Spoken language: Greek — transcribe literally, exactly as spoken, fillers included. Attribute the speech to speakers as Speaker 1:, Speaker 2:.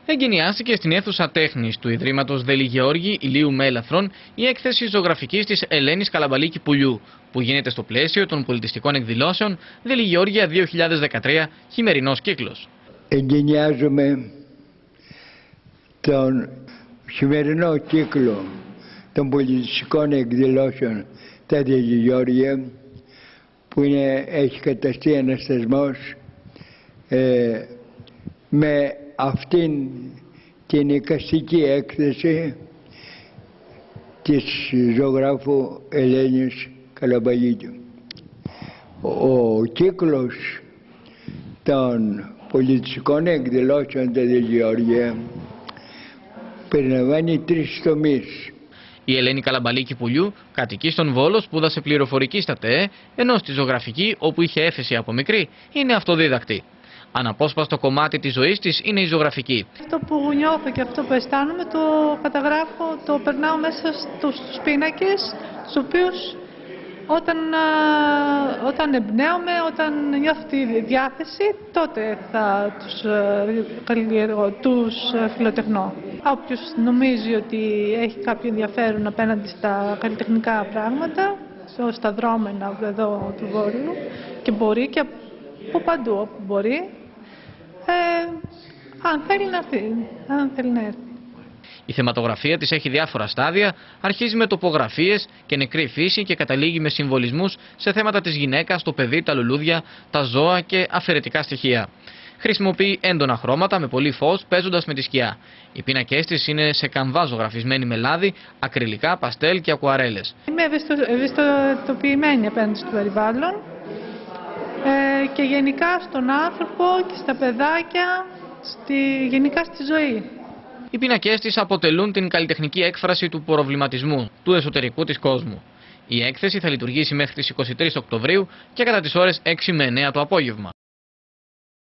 Speaker 1: Εγκαινιάστηκε στην αίθουσα τέχνης του Ιδρύματος Δέλη Γεώργη Ηλίου Μέλαθρον η έκθεση ζωγραφικής της Ελένης Καλαμπαλίκη Πουλιού, που γίνεται στο πλαίσιο των πολιτιστικών εκδηλώσεων Δέλη Γεώργια δύο χιλιάδες δεκατρία χειμερινός κύκλος.
Speaker 2: Εγκαινιάζουμε τον χειμερινό κύκλο των πολιτιστικών εκδηλώσεων στα Δέλη Γεώργια, που είναι, έχει καταστεί ένας θεσμός ε, με αυτήν την εικαστική έκθεση της ζωγράφου Ελένης Καλαμπαλίκη. Ο κύκλος των πολιτιστικών εκδηλώσεων στα Δέλη Γεώργια περιλαμβάνει τρεις τομείς.
Speaker 1: Η Ελένη Καλαμπαλίκη Πουλιού κατοικεί στον Βόλο, σπούδασε πληροφορική στα ΤΕΕ, ενώ στη ζωγραφική, όπου είχε έφεση από μικρή, είναι αυτοδίδακτη. Αναπόσπαστο κομμάτι της ζωής της είναι η ζωγραφική.
Speaker 3: Αυτό που νιώθω και αυτό που αισθάνομαι το καταγράφω, το περνάω μέσα στους πίνακες, τους οποίους όταν, όταν εμπνέομαι, όταν νιώθω τη διάθεση, τότε θα τους καλλιεργώ, τους φιλοτεχνώ. Όποιος νομίζει ότι έχει κάποιο ενδιαφέρον απέναντι στα καλλιτεχνικά πράγματα, στα δρόμενα εδώ του Βόρειου, και μπορεί και από παντού όπου μπορεί, ε, αν θέλει να έρθει, αν θέλει να έρθει.
Speaker 1: Η θεματογραφία της έχει διάφορα στάδια, αρχίζει με τοπογραφίες και νεκρή φύση και καταλήγει με συμβολισμούς σε θέματα της γυναίκας, το παιδί, τα λουλούδια, τα ζώα και αφαιρετικά στοιχεία. Χρησιμοποιεί έντονα χρώματα με πολύ φως, παίζοντας με τη σκιά. Οι πίνακές της είναι σε καμβά ζωγραφισμένοι με λάδι, ακριλικά, παστέλ και ακουαρέλες.
Speaker 3: Είμαι ευαισθητοποιημένη απέναντι στο περιβάλλον ε, και γενικά στον άνθρωπο και στα παιδάκια, στη, γενικά στη ζωή.
Speaker 1: Οι πίνακές της αποτελούν την καλλιτεχνική έκφραση του προβληματισμού, του εσωτερικού της κόσμου. Η έκθεση θα λειτουργήσει μέχρι τις είκοσι τρεις Οκτωβρίου και κατά τις ώρες έξι με εννέα το απόγευμα.